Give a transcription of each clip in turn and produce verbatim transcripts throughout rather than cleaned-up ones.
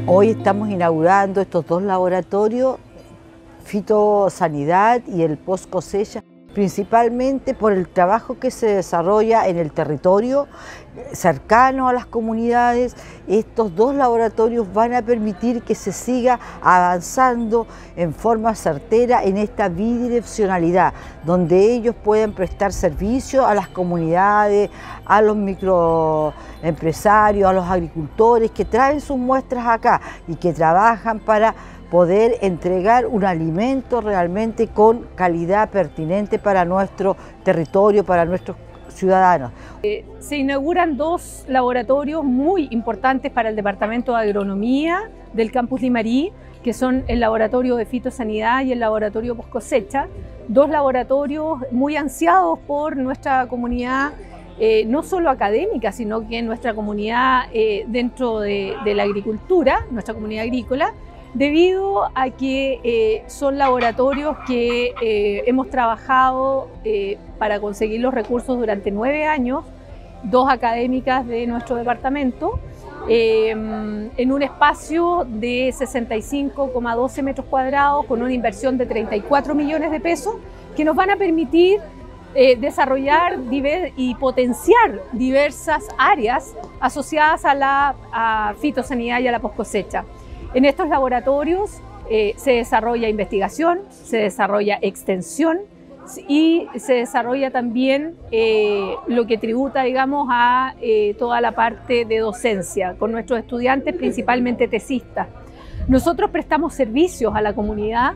Hoy estamos inaugurando estos dos laboratorios, fitosanidad y el post cosecha, principalmente por el trabajo que se desarrolla en el territorio cercano a las comunidades. Estos dos laboratorios van a permitir que se siga avanzando en forma certera en esta bidireccionalidad, donde ellos pueden prestar servicio a las comunidades, a los microempresarios, a los agricultores que traen sus muestras acá y que trabajan para poder entregar un alimento realmente con calidad pertinente para nuestro territorio, para nuestros ciudadanos. Eh, se inauguran dos laboratorios muy importantes para el Departamento de Agronomía del Campus Limarí, que son el Laboratorio de Fitosanidad y el Laboratorio Post Cosecha, dos laboratorios muy ansiados por nuestra comunidad, eh, no solo académica, sino que nuestra comunidad eh, dentro de, de la agricultura, nuestra comunidad agrícola, debido a que eh, son laboratorios que eh, hemos trabajado eh, para conseguir los recursos durante nueve años, dos académicas de nuestro departamento, eh, en un espacio de sesenta y cinco coma doce metros cuadrados con una inversión de treinta y cuatro millones de pesos que nos van a permitir eh, desarrollar y potenciar diversas áreas asociadas a la a fitosanidad y a la post cosecha. En estos laboratorios eh, se desarrolla investigación, se desarrolla extensión y se desarrolla también eh, lo que tributa, digamos, a eh, toda la parte de docencia, con nuestros estudiantes, principalmente tesistas. Nosotros prestamos servicios a la comunidad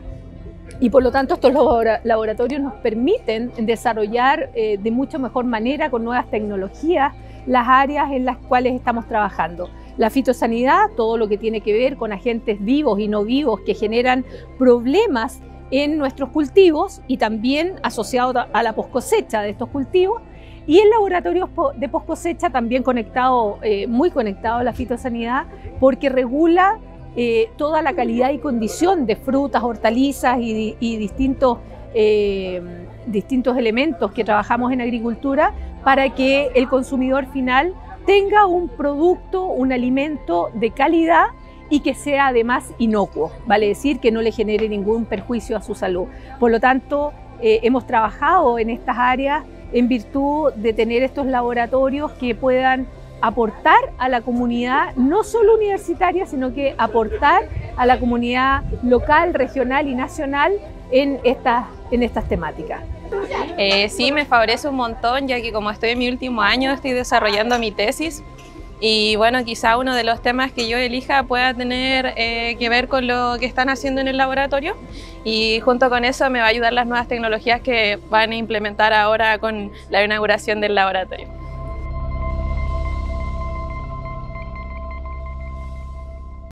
y por lo tanto estos laboratorios nos permiten desarrollar eh, de mucho mejor manera, con nuevas tecnologías, las áreas en las cuales estamos trabajando. La fitosanidad, todo lo que tiene que ver con agentes vivos y no vivos que generan problemas en nuestros cultivos y también asociado a la post cosecha de estos cultivos. Y el laboratorio de post cosecha también conectado, eh, muy conectado a la fitosanidad, porque regula eh, toda la calidad y condición de frutas, hortalizas y, y distintos, eh, distintos elementos que trabajamos en agricultura para que el consumidor final tenga un producto, un alimento de calidad y que sea además inocuo, vale decir que no le genere ningún perjuicio a su salud. Por lo tanto, eh, hemos trabajado en estas áreas en virtud de tener estos laboratorios que puedan aportar a la comunidad, no solo universitaria, sino que aportar a la comunidad local, regional y nacional en estas, en estas temáticas. Eh, sí, me favorece un montón, ya que como estoy en mi último año estoy desarrollando mi tesis y bueno, quizá uno de los temas que yo elija pueda tener eh, que ver con lo que están haciendo en el laboratorio y junto con eso me va a ayudar las nuevas tecnologías que van a implementar ahora con la inauguración del laboratorio.